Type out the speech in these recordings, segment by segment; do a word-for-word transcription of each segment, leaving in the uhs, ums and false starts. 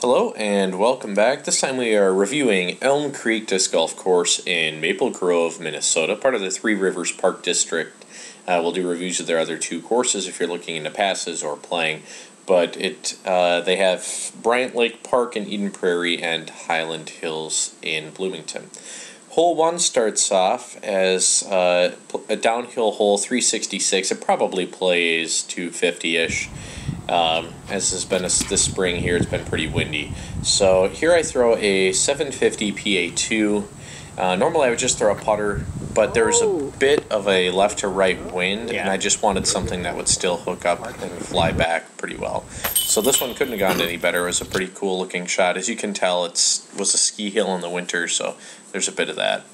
Hello and welcome back. This time we are reviewing Elm Creek Disc Golf Course in Maple Grove, Minnesota, part of the Three Rivers Park District. Uh, we'll do reviews of their other two courses if you're looking into passes or playing, but it uh, they have Bryant Lake Park in Eden Prairie and Highland Hills in Bloomington. Hole one starts off as uh, a downhill hole, three sixty-six. It probably plays two fifty-ish. Um, as has been a, this spring here, it's been pretty windy. So here I throw a seven fifty P A two. Uh, normally I would just throw a putter, but there's a bit of a left to right wind, yeah. and I just wanted something that would still hook up and fly back pretty well. So this one couldn't have gone any better. It was a pretty cool looking shot. As you can tell, it's was a ski hill in the winter, so there's a bit of that.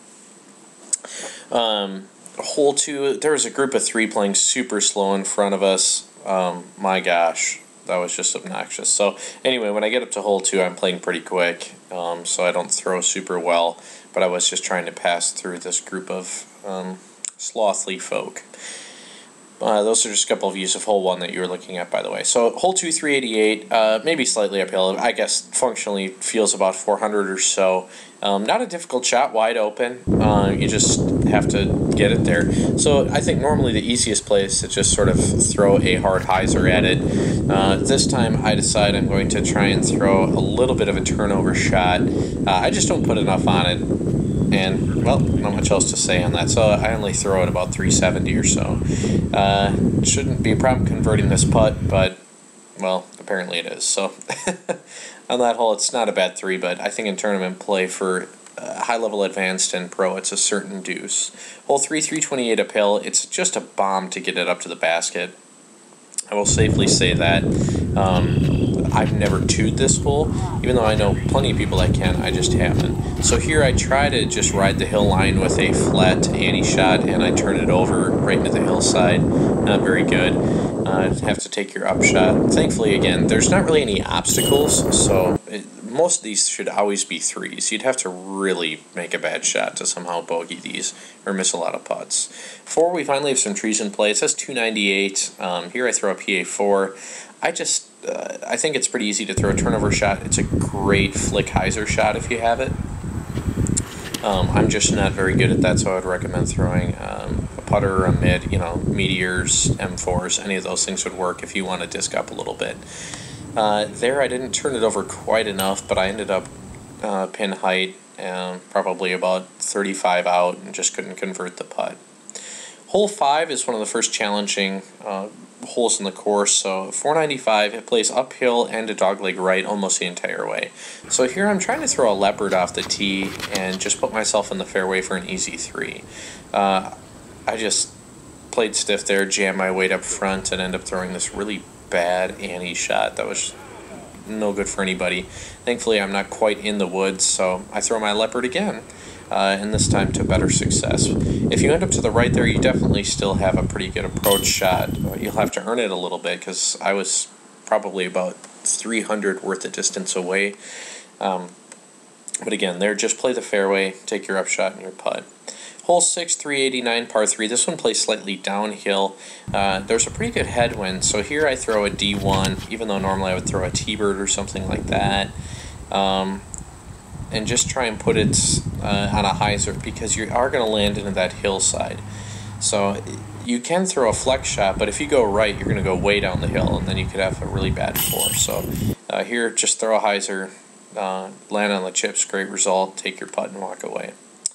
Um, hole two, there was a group of three playing super slow in front of us. Um, my gosh, that was just obnoxious. So anyway, when I get up to hole two, I'm playing pretty quick, um, so I don't throw super well, but I was just trying to pass through this group of um, slothly folk. Uh, those are just a couple of views of hole one that you were looking at, by the way. So hole two, three eighty-eight, uh, maybe slightly uphill. I guess functionally feels about four hundred or so. Um, not a difficult shot, wide open. Uh, you just have to get it there. So I think normally the easiest play is to just sort of throw a hard hyzer at it. Uh, this time I decide I'm going to try and throw a little bit of a turnover shot. Uh, I just don't put enough on it. And, well, not much else to say on that. So I only throw it about three seventy or so. Uh, shouldn't be a problem converting this putt, but, well, apparently it is. So on that hole, it's not a bad three, but I think in tournament play for uh, high-level advanced and pro, it's a certain deuce. Hole three, three twenty-eight uphill. It's just a bomb to get it up to the basket. I will safely say that. Um, I've never two'd this hole, even though I know plenty of people that can, I just haven't. So here I try to just ride the hill line with a flat ante shot, and I turn it over right into the hillside. Not very good. Uh, have to take your upshot. Thankfully, again, there's not really any obstacles, so it, most of these should always be threes. You'd have to really make a bad shot to somehow bogey these or miss a lot of putts. Four, we finally have some trees in play. It says two ninety-eight. Um, here I throw a P A four. I just, uh, I think it's pretty easy to throw a turnover shot. It's a great flick hyzer shot if you have it. Um, I'm just not very good at that, so I would recommend throwing um, a putter or a mid, you know, meteors, M fours, any of those things would work if you want to disc up a little bit. Uh, there I didn't turn it over quite enough, but I ended up uh, pin height, um, probably about thirty-five out, and just couldn't convert the putt. Hole five is one of the first challenging uh, holes in the course, so four ninety-five, it plays uphill and a dogleg right almost the entire way. So here I'm trying to throw a leopard off the tee and just put myself in the fairway for an easy three. Uh, I just played stiff there, jammed my weight up front, and ended up throwing this really bad ante shot that was no good for anybody. Thankfully I'm not quite in the woods, so I throw my leopard again. Uh, and this time to better success. If you end up to the right there, you definitely still have a pretty good approach shot. You'll have to earn it a little bit because I was probably about three hundred worth of distance away. Um, but again, there, just play the fairway, take your upshot and your putt. Hole six, three eighty-nine, par three. This one plays slightly downhill. Uh, there's a pretty good headwind, so here I throw a D one, even though normally I would throw a T-bird or something like that. Um, and just try and put it uh, on a hyzer because you are going to land into that hillside. So you can throw a flex shot, but if you go right, you're going to go way down the hill, and then you could have a really bad four. So uh, here, just throw a hyzer, uh, land on the chips, great result, take your putt and walk away.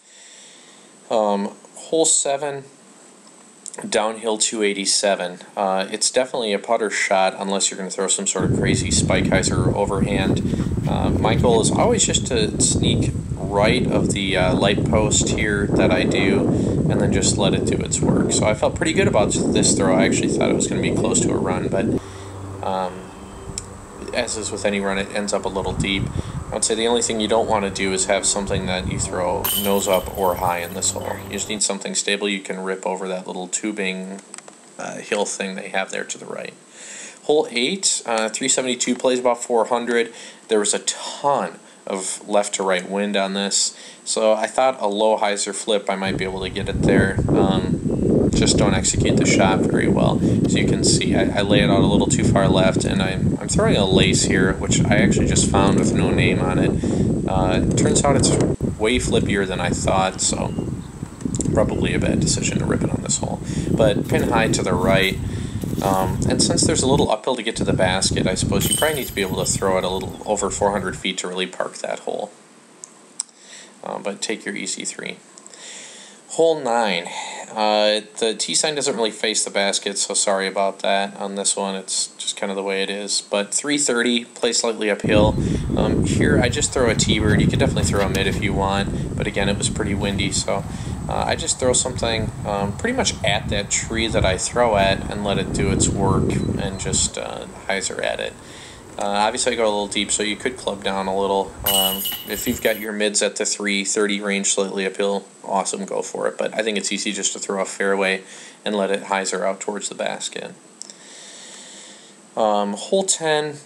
Um, hole seven, downhill two eighty-seven. Uh, it's definitely a putter shot unless you're going to throw some sort of crazy spike hyzer overhand. Uh, my goal is always just to sneak right of the uh, light post here that I do and then just let it do its work. So I felt pretty good about this throw. I actually thought it was going to be close to a run, but um, as is with any run, it ends up a little deep. I would say the only thing you don't want to do is have something that you throw nose up or high in this hole. You just need something stable you can rip over that little tubing uh, hill thing they have there to the right. Hole eight, uh, three seventy-two, plays about four hundred. There was a ton of left to right wind on this, so I thought a low hyzer flip I might be able to get it there. Um, just don't execute the shot very well. As you can see, I, I lay it out a little too far left, and I'm, I'm throwing a lace here, which I actually just found with no name on it. Uh, it turns out it's way flippier than I thought, so probably a bad decision to rip it on this hole. But pin high to the right, um, and since there's a little uphill to get to the basket, I suppose you probably need to be able to throw it a little over four hundred feet to really park that hole. Uh, but take your easy three. Hole nine. Uh, the tee sign doesn't really face the basket, so sorry about that on this one. It's just kind of the way it is. But three thirty, play slightly uphill. Um, here, I just throw a T-bird. You could definitely throw a mid if you want, but again, it was pretty windy, so uh, I just throw something um, pretty much at that tree that I throw at and let it do its work and just uh, hyzer at it. Uh, obviously, I go a little deep, so you could club down a little. Um, if you've got your mids at the three thirty range slightly uphill, awesome, go for it. But I think it's easy just to throw a fairway and let it hyzer out towards the basket. Um, hole ten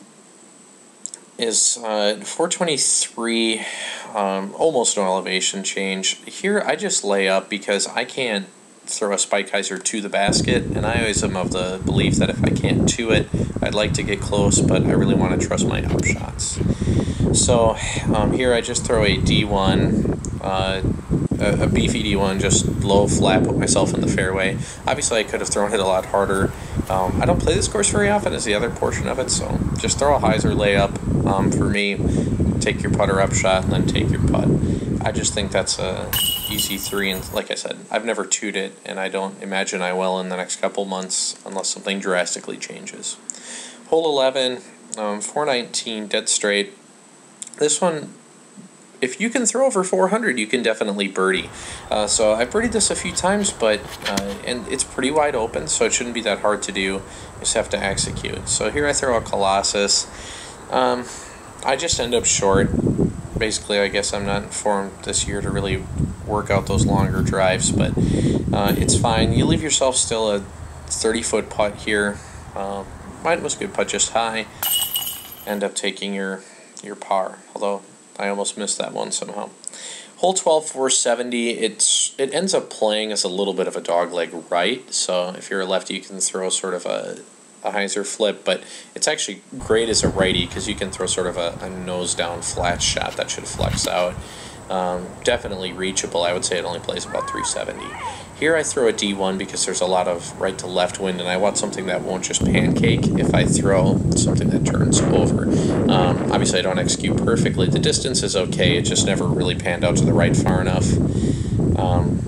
is uh, four twenty-three, um, almost no elevation change. Here, I just lay up because I can't throw a spike hyzer to the basket, and I always am of the belief that if I can't to it, I'd like to get close, but I really want to trust my up shots. So um, here I just throw a D one, uh, a, a beefy D one, just low flat, put myself in the fairway. Obviously I could have thrown it a lot harder. Um, I don't play this course very often as the other portion of it, so just throw a hyzer layup um, for me, take your putter up shot, and then take your putt. I just think that's a easy three, and like I said, I've never two'd it, and I don't imagine I will in the next couple months unless something drastically changes. Hole eleven, um, four nineteen, dead straight. This one, if you can throw over four hundred, you can definitely birdie. Uh, so I've birdied this a few times, but uh, and it's pretty wide open, so it shouldn't be that hard to do. You just have to execute. So here I throw a Colossus. Um, I just end up short. Basically, I guess I'm not informed this year to really work out those longer drives, but uh, it's fine. You leave yourself still a thirty-foot putt here. Um, mine was a good putt, just high. End up taking your your par, although I almost missed that one somehow. Hole twelve, four seventy, it's, it ends up playing as a little bit of a dogleg right, so if you're a lefty, you can throw sort of a a hyzer flip, but it's actually great as a righty because you can throw sort of a, a nose down flat shot that should flex out. Um, definitely reachable. I would say it only plays about three seventy. Here I throw a D one because there's a lot of right to left wind, and I want something that won't just pancake if I throw something that turns over. Um, obviously I don't execute perfectly. The distance is okay, it just never really panned out to the right far enough. Um,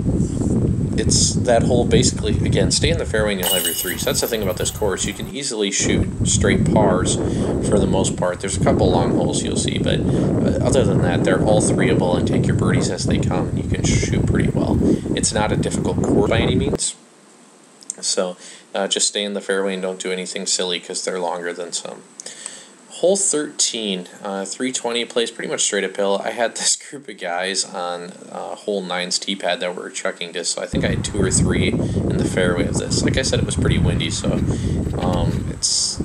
It's that hole basically, again, stay in the fairway and you'll have your three. So that's the thing about this course. You can easily shoot straight pars for the most part. There's a couple long holes you'll see, but other than that, they're all threeable and take your birdies as they come, and you can shoot pretty well. It's not a difficult course by any means. So uh, just stay in the fairway and don't do anything silly because they're longer than some. Hole thirteen, uh, three twenty, plays pretty much straight uphill. I had this group of guys on uh, hole nine's tee pad that were chucking discs, so I think I had two or three in the fairway of this. Like I said, it was pretty windy, so um, it's...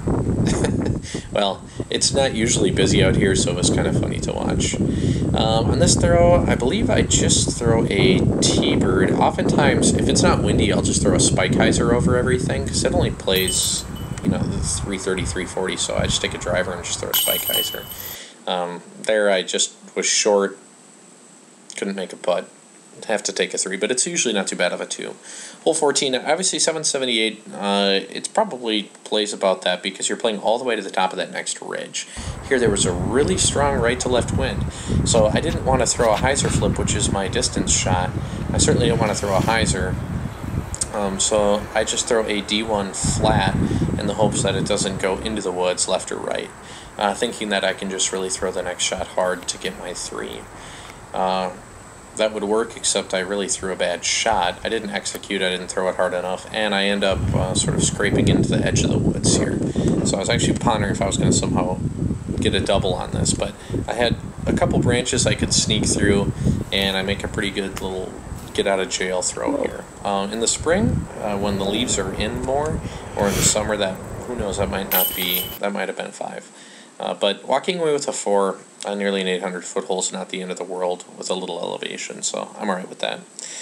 well, it's not usually busy out here, so it was kind of funny to watch. Um, on this throw, I believe I just throw a T-bird. Oftentimes, if it's not windy, I'll just throw a spike hyzer over everything, because it only plays, you know, the three thirty, three forty, so I just take a driver and just throw a spike hyzer. Um, there I just was short, couldn't make a putt, have to take a three, but it's usually not too bad of a two. Hole fourteen, obviously seven seventy-eight, uh, it probably plays about that because you're playing all the way to the top of that next ridge. Here there was a really strong right to left wind, so I didn't want to throw a hyzer flip, which is my distance shot. I certainly didn't want to throw a hyzer. Um, so I just throw a D one flat in the hopes that it doesn't go into the woods left or right, uh, thinking that I can just really throw the next shot hard to get my three. Uh, that would work, except I really threw a bad shot. I didn't execute, I didn't throw it hard enough, and I end up uh, sort of scraping into the edge of the woods here. So I was actually pondering if I was going to somehow get a double on this, but I had a couple branches I could sneak through, and I make a pretty good little get out of jail throw here. Um, in the spring, uh, when the leaves are in more, or in the summer, that who knows, that might not be, that might have been five. Uh, but walking away with a four on nearly an eight hundred foot hole is not the end of the world with a little elevation, so I'm alright with that.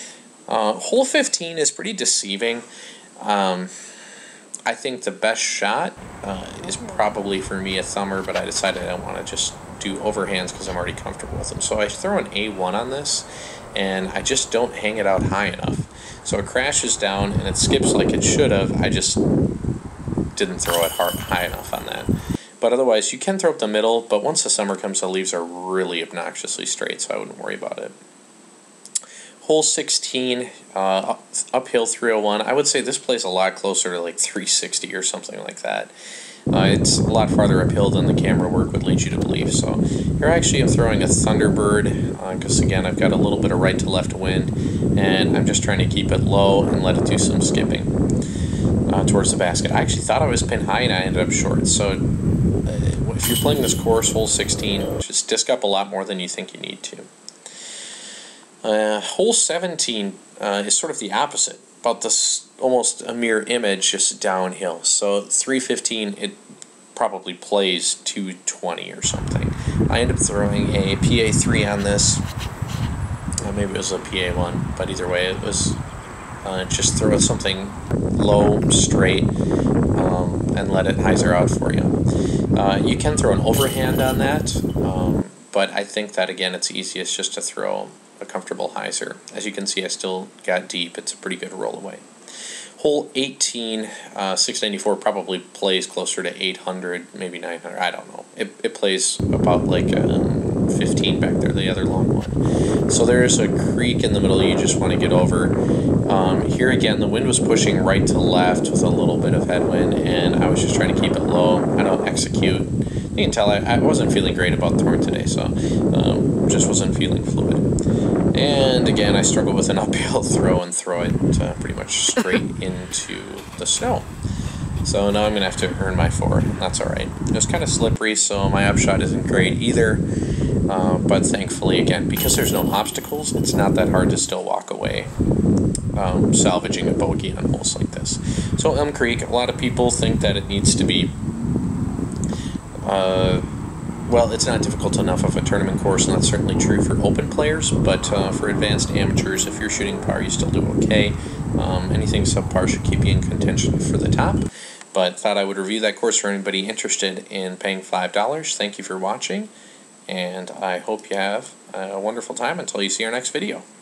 Uh, hole fifteen is pretty deceiving. Um, I think the best shot uh, is probably for me a thumber, but I decided I don't want to just do overhands because I'm already comfortable with them. So I throw an A one on this, and I just don't hang it out high enough. So it crashes down and it skips like it should have. I just didn't throw it hard, high enough on that. But otherwise, you can throw up the middle, but once the summer comes, the leaves are really obnoxiously straight, so I wouldn't worry about it. Hole sixteen, uh, up, uphill three oh one. I would say this plays a lot closer to like three sixty or something like that. Uh, it's a lot farther uphill than the camera work would lead you to believe. So here actually I'm throwing a Thunderbird, because uh, again I've got a little bit of right to left wind, and I'm just trying to keep it low and let it do some skipping uh, towards the basket. I actually thought I was pin high and I ended up short. So uh, if you're playing this course, hole sixteen, just disc up a lot more than you think you need to. Uh, hole seventeen uh, is sort of the opposite, about this almost a mirror image, just downhill. So three fifteen, it probably plays two twenty or something. I ended up throwing a P A three on this. Uh, maybe it was a P A one, but either way, it was uh, just throw something low, straight, um, and let it hyzer out for you. Uh, you can throw an overhand on that, um, but I think that, again, it's easiest just to throw a comfortable hyzer. As you can see, I still got deep. It's a pretty good roll away. Hole eighteen, uh, six ninety-four probably plays closer to eight hundred, maybe nine hundred. I don't know. It, it plays about like um, fifteen back there, the other long one. So there's a creek in the middle you just want to get over. Um, here again, the wind was pushing right to left with a little bit of headwind, and I was just trying to keep it low. I don't execute. You can tell I, I wasn't feeling great about throwing today, so um, just wasn't feeling fluid. And again, I struggle with an uphill throw and throw it uh, pretty much straight into the snow. So now I'm going to have to earn my four, and that's alright. It was kind of slippery, so my upshot isn't great either. Uh, but thankfully, again, because there's no obstacles, it's not that hard to still walk away, um, salvaging a bogey on holes like this. So Elm Creek, a lot of people think that it needs to be Uh, well, it's not difficult enough of a tournament course, and that's certainly true for open players, but uh, for advanced amateurs, if you're shooting par, you still do okay. Um, anything subpar should keep you in contention for the top, but thought I would review that course for anybody interested in paying five dollars. Thank you for watching, and I hope you have a wonderful time until you see our next video.